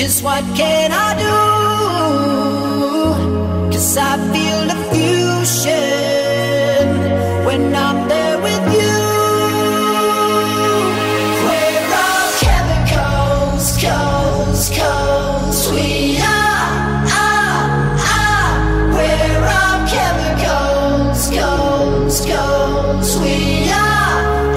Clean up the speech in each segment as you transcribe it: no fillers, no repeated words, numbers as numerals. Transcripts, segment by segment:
Just what can I do? 'Cause I feel the fusion when I'm there with you. We're all chemicals, we are. We're all chemicals, we are.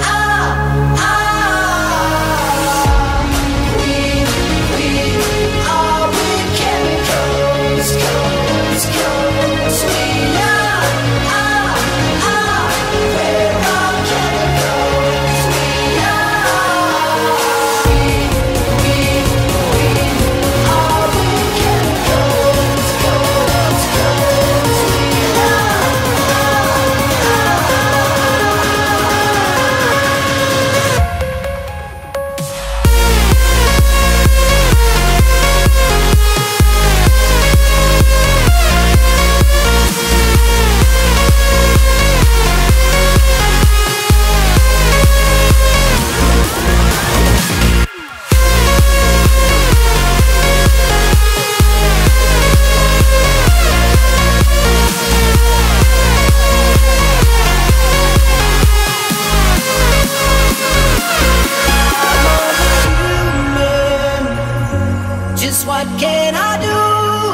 Just what can I do?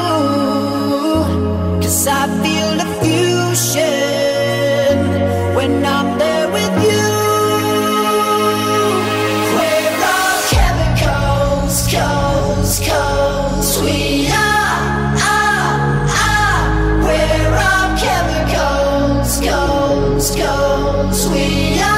'Cause I feel the fusion when I'm there with you. We're all chemicals, we are. We're all chemicals, we are.